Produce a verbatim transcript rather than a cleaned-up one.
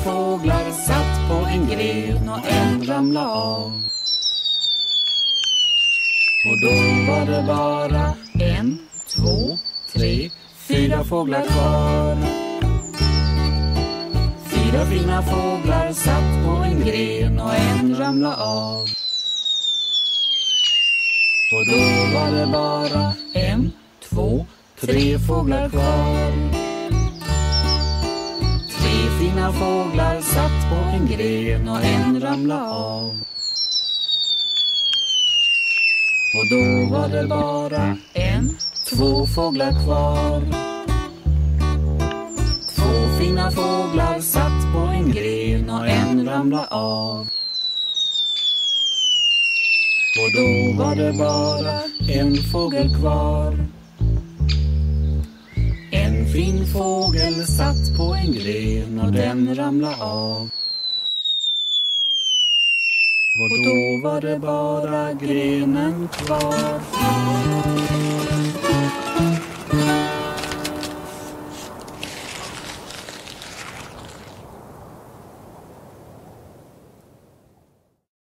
fåglar satt på en gren och en ramlade av. Och då var det bara en, två, tre, fyra fåglar kvar. Fyra fina fåglar satt på en gren och en ramlade av. Och då var det bara en, två, tre fåglar kvar. Tre fina fåglar satt på en gren och en ramlade av. Och då var det bara en, två fåglar kvar. Två fina fåglar satt på en gren och en ramlade av. Och då var det bara en fågel kvar. En fin fågel satt på en gren och den ramlade av. Och då var det bara grenen kvar.